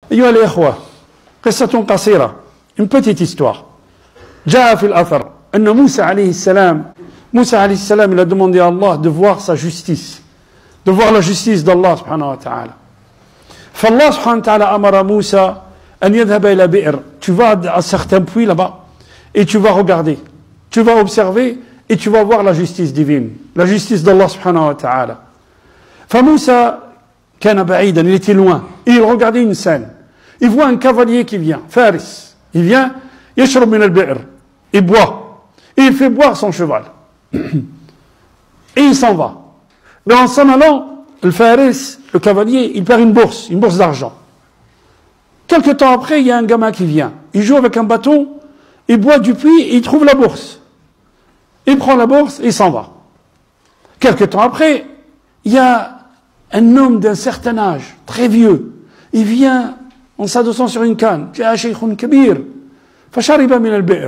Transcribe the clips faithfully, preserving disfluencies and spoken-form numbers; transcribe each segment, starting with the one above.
أيها الإخوة قصة قصيرة une petite histoire جاء في الأثر أن موسى عليه السلام موسى عليه السلام il a demandé à Allah de voir sa justice de voir la justice d'Allah subhanahu wa ta'ala فالله سبحانه وتعالى أمر موسى أن يذهب إلى بئر tu vas à certains puits là-bas et tu vas regarder tu vas observer et tu vas voir la justice divine la justice d'Allah subhanahu wa ta'ala فموسى كان بعيدا il était loin et il regardait une scène il voit un cavalier qui vient Faris il vient يشرب من البئر il boit et il fait boire son cheval et il s'en va mais en s'en allant le Faris le cavalier il perd une bourse une bourse d'argent quelque temps après il y a un gamin qui vient il joue avec un bâton il boit du puits et il trouve la bourse il prend la bourse et il s'en va quelque temps après il y a un homme d'un certain âge très vieux il vient en s'adossant sur une canne جاء شيخ كبير فشرب من البئر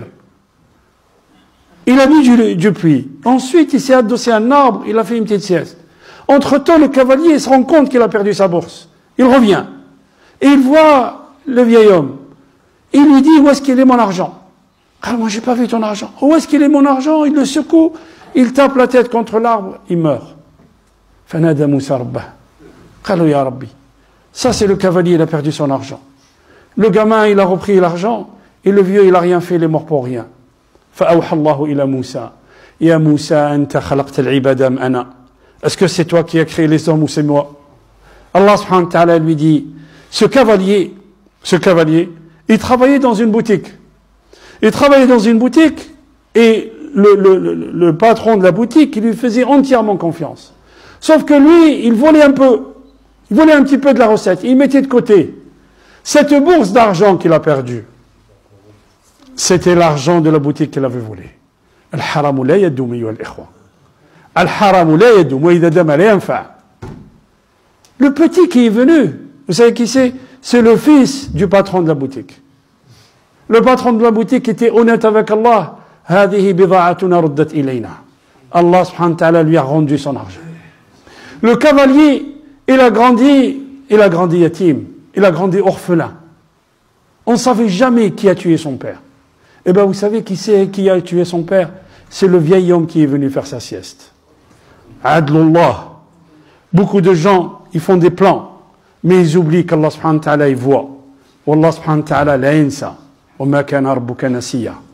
il a bu du, du puits ensuite il s'est adossé à un arbre il a fait une petite sieste entre temps le cavalier se rend compte qu'il a perdu sa bourse il revient et il voit le vieil homme il lui dit où est-ce qu'il est mon argent ah moi j'ai pas vu ton argent où est-ce qu'il est mon argent il le secoue il tape la tête contre l'arbre il meurt فنادى موسى ربه قالوا يا ربي ça c'est le cavalier il a perdu son argent le gamin il a repris l'argent et le vieux il a rien fait il est mort pour rien فأوحى الله إلى موسى يا موسى أنت خلقت العباد أم أنا est-ce que c'est toi qui as créé les hommes ou c'est moi Allah subhanahu wa ta'ala lui dit ce cavalier ce cavalier il travaillait dans une boutique il travaillait dans une boutique et le, le, le, le patron de la boutique il lui faisait entièrement confiance sauf que lui il volait un peu il volait un petit peu de la recette il mettait de côté cette bourse d'argent qu'il a perdue c'était l'argent de la boutique qu'il avait volé الحرام لا يدوم أيها الإخوة الحرام لا يدوم وإذا دام لا ينفع le petit qui est venu vous savez qui c'est c'est le fils du patron de la boutique le patron de la boutique était honnête avec Allah هذه بضاعتنا ردت إلينا Allah subhanahu wa ta'ala lui a rendu son argent le cavalier il a grandi il a grandi yatim il a grandi orphelin on ne savait jamais qui a tué son père eh bien vous savez qui c'est qui a tué son père c'est le vieil homme qui est venu faire sa sieste Adlullah beaucoup de gens ils font des plans mais ils oublient qu'Allah subhanahu wa ta'ala il voit Wallah subhanahu wa ta'ala la yansa wa ma kana rabbuka nasiya